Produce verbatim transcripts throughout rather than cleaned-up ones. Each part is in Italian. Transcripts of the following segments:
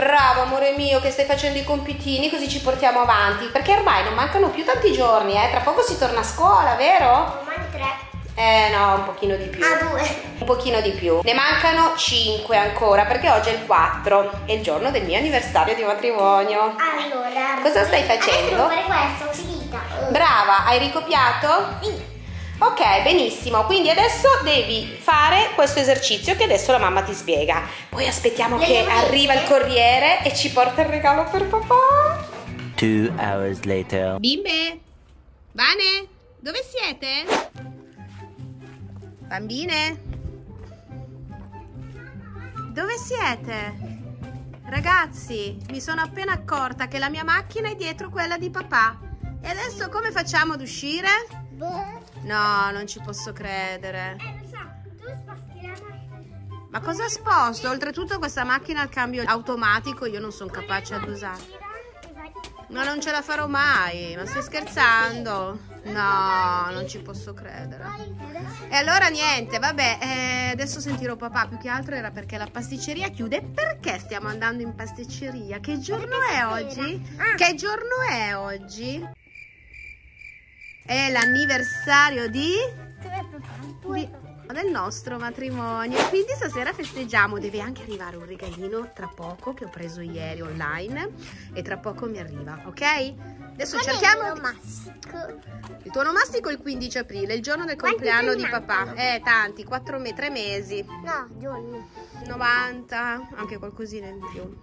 Bravo amore mio che stai facendo i compitini, così ci portiamo avanti, perché ormai non mancano più tanti giorni, eh? Tra poco si torna a scuola, vero? Domani tre. Eh no, un pochino di più. Ah, due. Un pochino di più. Ne mancano cinque ancora, perché oggi è il quattro, è il giorno del mio anniversario di matrimonio. Allora, cosa stai facendo? Adesso devo fare questo, ho finita. Brava, hai ricopiato? Sì. Ok, benissimo, quindi adesso devi fare questo esercizio che adesso la mamma ti spiega. Poi aspettiamo Le che monete. arriva il corriere e ci porta il regalo per papà. Two hours later. Bimbe, Vane, dove siete? Bambine? Dove siete? Ragazzi, mi sono appena accorta che la mia macchina è dietro quella di papà. E adesso come facciamo ad uscire? No, non ci posso credere. Eh, lo so, tu sposti la macchina. Ma cosa sposto? Oltretutto questa macchina al cambio automatico io non sono capace ad usare. Ma non ce la farò mai, ma stai scherzando? No, non ci posso credere. E allora niente, vabbè, eh, adesso sentirò papà, più che altro era perché la pasticceria chiude. Perché stiamo andando in pasticceria? Che giorno è oggi? Che giorno è oggi? È l'anniversario di... Dov'è papà? di... del nostro matrimonio, quindi stasera festeggiamo. Deve anche arrivare un regalino tra poco che ho preso ieri online e tra poco mi arriva, ok? Adesso Qual è cerchiamo il onomastico? il tuo onomastico è il quindici aprile, il giorno del Quanti compleanno di giorni papà. mancano? Eh, tanti, quattro me tre mesi, No, giorni. novanta, anche qualcosina in più.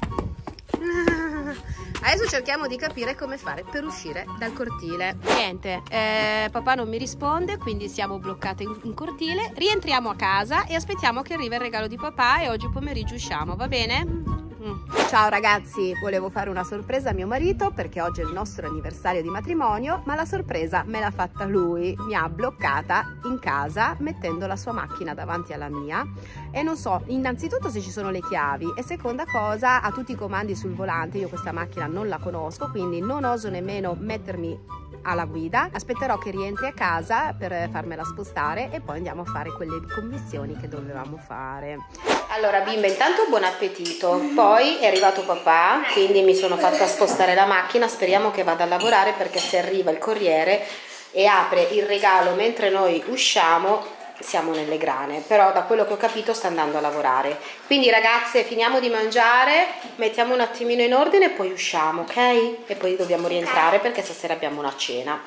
Adesso cerchiamo di capire come fare per uscire dal cortile. Niente, eh, papà non mi risponde, quindi siamo bloccate in, in cortile. Rientriamo a casa e aspettiamo che arrivi il regalo di papà e oggi pomeriggio usciamo, va bene? Mm. Ciao ragazzi, volevo fare una sorpresa a mio marito perché oggi è il nostro anniversario di matrimonio, ma la sorpresa me l'ha fatta lui. Mi ha bloccata in casa mettendo la sua macchina davanti alla mia e non so innanzitutto se ci sono le chiavi e seconda cosa ha tutti i comandi sul volante. Io questa macchina non la conosco, quindi non oso nemmeno mettermi alla guida. Aspetterò che rientri a casa per farmela spostare e poi andiamo a fare quelle commissioni che dovevamo fare. Allora bimbe, intanto buon appetito. Poi è arrivato papà, quindi mi sono fatta spostare la macchina. Speriamo che vada a lavorare perché se arriva il corriere e apre il regalo mentre noi usciamo siamo nelle grane, però da quello che ho capito sta andando a lavorare. Quindi ragazze, finiamo di mangiare, mettiamo un attimino in ordine e poi usciamo, ok? E poi dobbiamo rientrare perché stasera abbiamo una cena.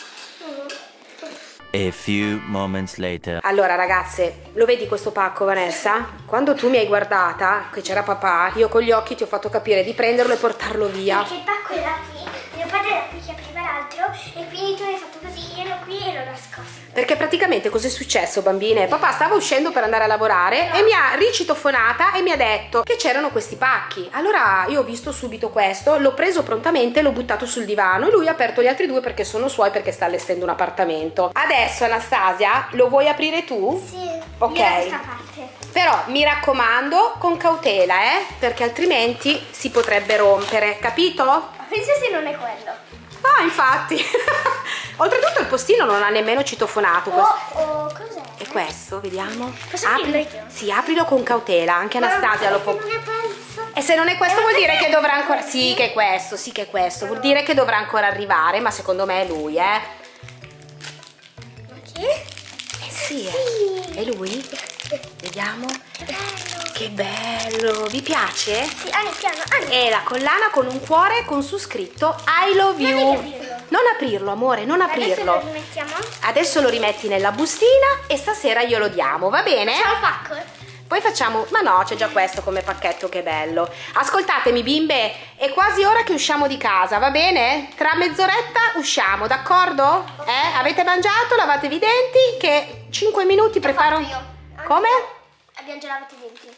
A few moments later. Allora ragazze, lo vedi questo pacco, Vanessa? Quando tu mi hai guardata che c'era papà, io con gli occhi ti ho fatto capire di prenderlo e portarlo via. Perché il pacco era qui, mio padre era qui che apriva l'altro e quindi tu hai fatto così, io ero qui e l'ho nascosto. Perché praticamente cos'è successo, bambine? Papà stava uscendo per andare a lavorare e mi ha ricitofonata e mi ha detto che c'erano questi pacchi. Allora io ho visto subito questo, l'ho preso prontamente e l'ho buttato sul divano e lui ha aperto gli altri due perché sono suoi, perché sta allestendo un appartamento. Adesso Anastasia, lo vuoi aprire tu? Sì, Ok. io da questa parte. Però mi raccomando con cautela, eh? Perché altrimenti si potrebbe rompere, capito? Pensa se non è quello. Ah, infatti. Oltretutto il postino non ha nemmeno citofonato. Oh, oh, cos'è? E questo, vediamo. Posso Apri- aprirlo io? Sì, aprilo con cautela, anche Anastasia lo può. Non è penso. E se non è questo Eh, vuol ma dire perché che dovrà è ancora. così? Sì, che è questo, sì che è questo. Vuol dire che dovrà ancora arrivare, ma secondo me è lui, eh. Ma che? Eh sì, eh. Sì. È lui? Vediamo. Che bello. Che bello, vi piace? Sì, Ani, piano, Ani. È la collana con un cuore con su scritto I love Non you. devi aprirlo. Non aprirlo, amore, non Adesso aprirlo. lo rimettiamo. Adesso lo rimetti nella bustina e stasera glielo diamo, va bene? C'è un pacco. Poi facciamo, ma no, c'è già questo come pacchetto, che bello. Ascoltatemi bimbe, è quasi ora che usciamo di casa, va bene? Tra mezz'oretta usciamo, d'accordo? Eh? Avete mangiato, lavatevi i denti, che cinque minuti preparo. Fatto io. Anche Come? io. Abbiamo già lavato i denti.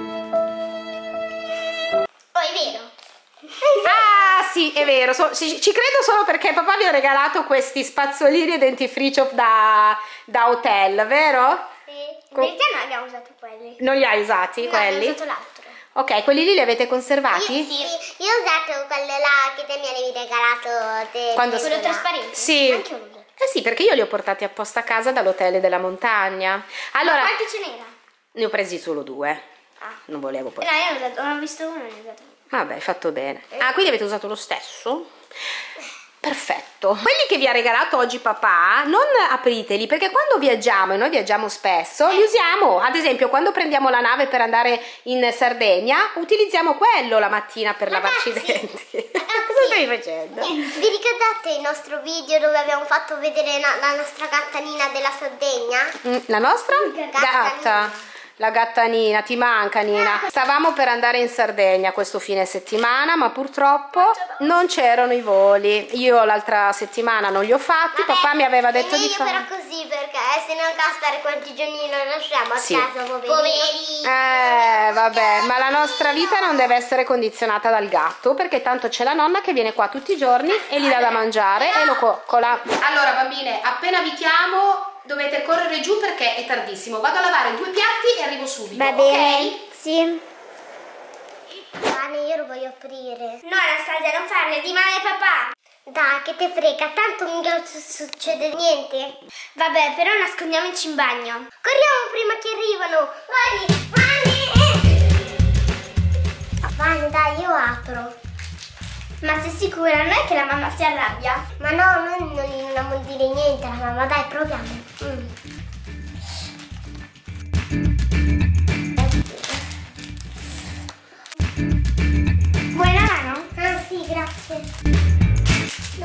Oh, è vero. Ah sì, è vero, so- ci, ci credo solo perché papà vi ha regalato questi spazzolini e dentifricio da, da hotel, vero? Sì. In Co- verità noi abbiamo usato quelli. Non li hai usati No, quelli? abbiamo usato l'altro. Ok, quelli lì li avete conservati? Sì, io ho usato quello là che te mi avevi regalato. Te, Quando- quello trasparente? Sì. Anche io l'ho usato. Eh sì, perché io li ho portati apposta a casa dall'hotel della montagna. Allora, Quanti ce n'era? ne ho presi solo due. Ah, non volevo poi. No, io ho, usato, ho visto uno e ne ho usato uno. Vabbè, hai fatto bene. Ah, quindi avete usato lo stesso? Perfetto. Quelli che vi ha regalato oggi papà, non apriteli, perché quando viaggiamo, e noi viaggiamo spesso, li usiamo. Ad esempio, quando prendiamo la nave per andare in Sardegna, utilizziamo quello la mattina per Ragazzi, lavarci i denti. ragazzi, Cosa stai facendo? Vi ricordate il nostro video dove abbiamo fatto vedere la, la nostra gattanina della Sardegna? Mm, la nostra? Gatta. Gatta. La gatta Nina, ti manca Nina. Stavamo per andare in Sardegna questo fine settimana, ma purtroppo non c'erano i voli. Io l'altra settimana non li ho fatti, Vabbè, papà mi aveva detto di fare. però così, perché se no Gaspare quanti giorni lo lasciamo a Sì. casa, poverino. Eh, vabbè, ma la nostra vita non deve essere condizionata dal gatto, perché tanto c'è la nonna che viene qua tutti i giorni e gli dà da mangiare e lo coccola. Allora bambine, appena vi chiamo dovete correre giù perché è tardissimo. Vado a lavare due piatti e arrivo subito. Va bene, ok? sì. Pane, io lo voglio aprire. No, Anastasia, non farle, di male papà. Dai, che te frega, tanto non succede niente. Vabbè, però nascondiamoci in bagno. Corriamo prima che arrivano. Vani, Vani. Vani, dai, io apro. Ma sei sicura? Non è che la mamma si arrabbia? Ma no, noi non gli dobbiamo dire niente alla mamma, dai, proviamo. Mm. Vuoi la mano? Ah sì, grazie. No,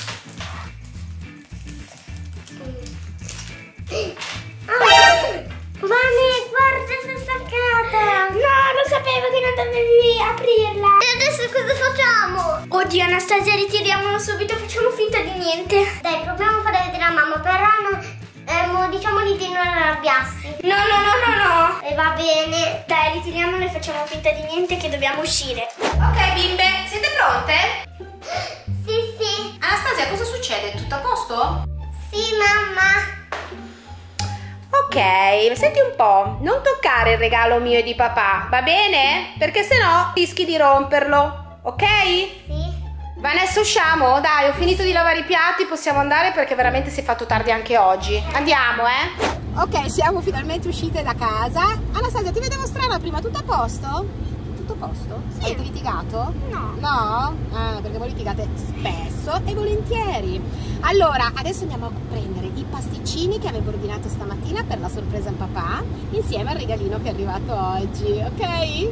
no. Oh, Vane, guarda, si è staccata. No, lo sapevo che non dovevi aprirla. E adesso cosa facciamo? Oddio, Anastasia, ritiriamolo subito, facciamo finta di niente. Dai, proviamo a fare vedere a mamma, però non, ehm, diciamogli di non arrabbiarsi. No, no, no, no, no. E va bene. Dai, ritiriamolo e facciamo finta di niente che dobbiamo uscire. Ok bimbe, siete pronte? Sì, sì. Anastasia, cosa succede? Tutto a posto? Sì, mamma. Ok, senti un po', non toccare il regalo mio e di papà, va bene? Perché sennò rischi di romperlo, ok? Sì. Vanessa, usciamo? Dai, ho finito di lavare i piatti, possiamo andare perché veramente si è fatto tardi anche oggi. Andiamo, eh? Ok, siamo finalmente uscite da casa. Anastasia, ti vedevo strana prima, tutto a posto? Tutto a posto? Sì. Avete litigato? No. No? Ah, perché voi litigate spesso e volentieri. Allora, adesso andiamo a prendere i pasticcini che avevo ordinato stamattina per la sorpresa a papà, insieme al regalino che è arrivato oggi, ok? Eh?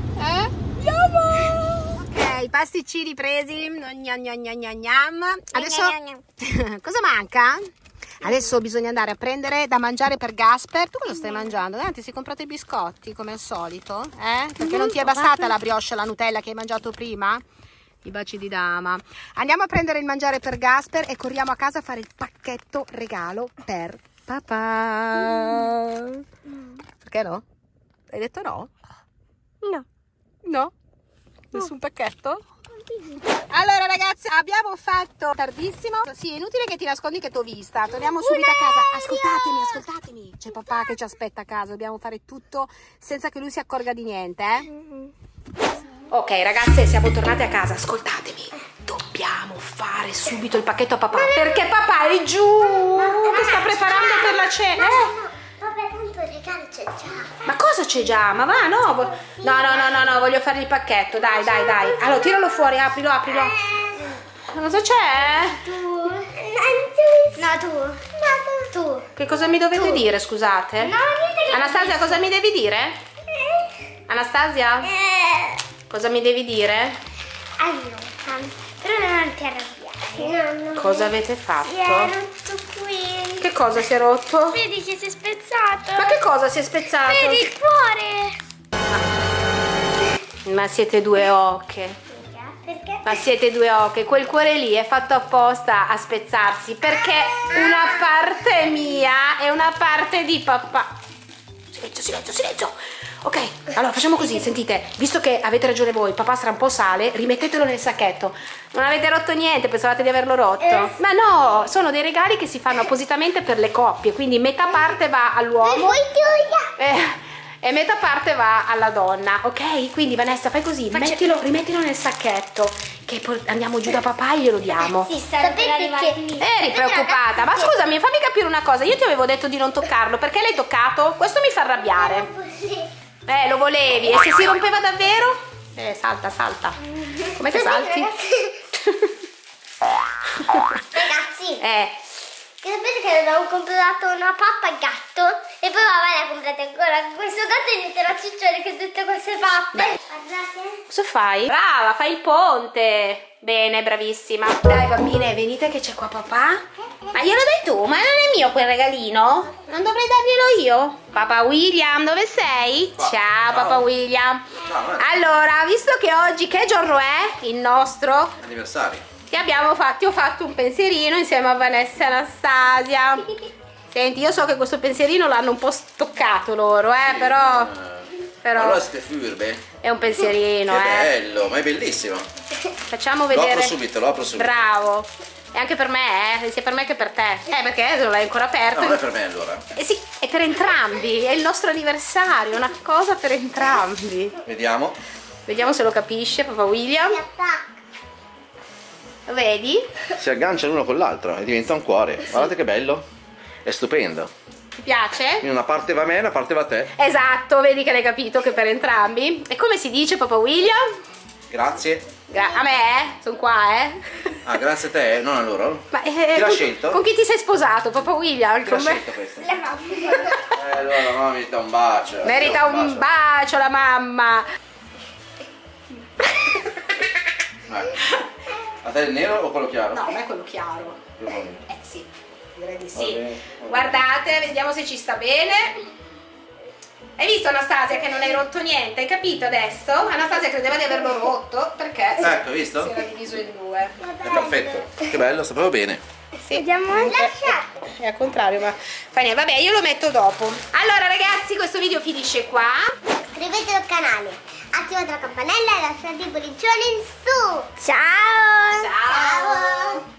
Andiamo! Ok, i pasticcini presi. Gnam, gnam, gnam, gnam, gnam. Adesso cosa manca? Adesso bisogna andare a prendere da mangiare per Gasper. Tu cosa stai mangiando? Eh, ti sei comprato i biscotti come al solito? Eh? Perché non ti è bastata la brioche e la Nutella che hai mangiato prima? I baci di dama. Andiamo a prendere il mangiare per Gasper e corriamo a casa a fare il pacchetto regalo per papà. Perché no? Hai detto no? No. No? Nessun pacchetto? Allora ragazzi, abbiamo fatto tardissimo. Sì, è inutile che ti nascondi che t'ho vista. Torniamo subito a casa. Ascoltatemi, ascoltatemi. C'è papà che ci aspetta a casa. Dobbiamo fare tutto senza che lui si accorga di niente, eh? Ok ragazze, siamo tornate a casa. Ascoltatemi, dobbiamo fare subito il pacchetto a papà, perché papà è giù che sta preparando per la cena. No, vabbè, tanto il regalo c'è già. Ma cosa c'è già? Ma va, no? No, no, no, no, no, voglio fare il pacchetto. Dai, dai, dai. Allora, tiralo fuori, aprilo, aprilo. Cosa c'è? Tu. No, tu. No, tu. Tu. Che cosa mi dovete dire, scusate? No, niente che... Anastasia, cosa mi devi dire? Anastasia? Eh. Cosa mi devi dire? Allora, però non ti arrabbiare. No, no. Cosa avete fatto? Si è rotto qui. Che cosa si è rotto? Vedi che si è spezzato. Ma che cosa si è spezzato? Vedi il cuore. Ma siete due ocche. Perché? Ma siete due ocche. Quel cuore lì è fatto apposta a spezzarsi perché una parte è mia e una parte di papà. Silenzio, silenzio, silenzio. Ok, allora facciamo così, sentite, visto che avete ragione voi, papà sarà un po' sale, rimettetelo nel sacchetto. Non avete rotto niente, pensavate di averlo rotto? Eh. Ma no, sono dei regali che si fanno appositamente per le coppie, quindi metà parte va all'uomo eh, e metà parte va alla donna, ok? Quindi Vanessa, fai così, mettilo, rimettilo nel sacchetto, che poi andiamo giù da papà e glielo diamo. Sì, sapete che... Eri preoccupata, ma scusami, fammi capire una cosa, io ti avevo detto di non toccarlo, perché l'hai toccato? Questo mi fa arrabbiare. Eh, lo volevi. E se si rompeva davvero? Eh, salta, salta. Com'è che salti? Ragazzi, Eh. che sapete che avevo comprato una pappa al gatto e poi mamma ne ha comprate ancora. Questo gatto è dietro la ciccione che tutte queste pappe. Beh. Guardate. Cosa fai? Brava, fai il ponte. Bene, bravissima. Dai bambine, venite che c'è qua papà. Ma glielo dai tu? Ma non è mio quel regalino? Non dovrei darglielo io? Papà William, dove sei? Ciao, Ciao. Papà William. Ciao. Allora, visto che oggi che giorno è il nostro Anniversario. Ti abbiamo fatto, ho fatto un pensierino insieme a Vanessa e Anastasia. Senti, io so che questo pensierino l'hanno un po' stoccato loro, eh, Sì, però, eh, però allora siete furbe. è un pensierino, Che eh. bello, ma è bellissimo. Facciamo Lo vedere. apro subito, lo apro subito. Bravo. E anche per me, eh, sia per me che per te. Eh, perché non l'hai ancora aperto. No, non è per me allora. Eh sì, è per entrambi, è il nostro anniversario, una cosa per entrambi. Vediamo. Vediamo se lo capisce, papà William. Mi attacca. Lo vedi? Si aggancia l'uno con l'altro e diventa un cuore. Guardate che bello. È stupendo. Ti piace? In una parte va a me, una parte va a te. Esatto, vedi che l'hai capito che per entrambi. E come si dice, papà William? Grazie. Gra- a me, eh? Sono qua, eh? Ah, grazie a te, non a loro. Ma, eh, Chi l'ha con, scelto? con chi ti sei sposato, papà William? Chi l'ha Con me? scelto questo? La mamma. Eh, allora la mamma merita un bacio. Merita un bacio la mamma. Ecco. A te il nero o quello chiaro? No, a me è quello chiaro. Più bonito. Eh sì, direi di Va sì. bene, va bene. Guardate, vediamo se ci sta bene. Hai visto Anastasia che non hai rotto niente? Hai capito adesso? Anastasia credeva di averlo rotto perché Ecco, hai visto? si era diviso in due. È perfetto. Che bello, sapevo bene. Sì. Vediamo lascia. È al contrario, ma fa niente. Vabbè, io lo metto dopo. Allora ragazzi, questo video finisce qua. Iscrivetevi al canale, attivate la campanella e lasciate i pollicioni in su. Ciao. Ciao. Ciao.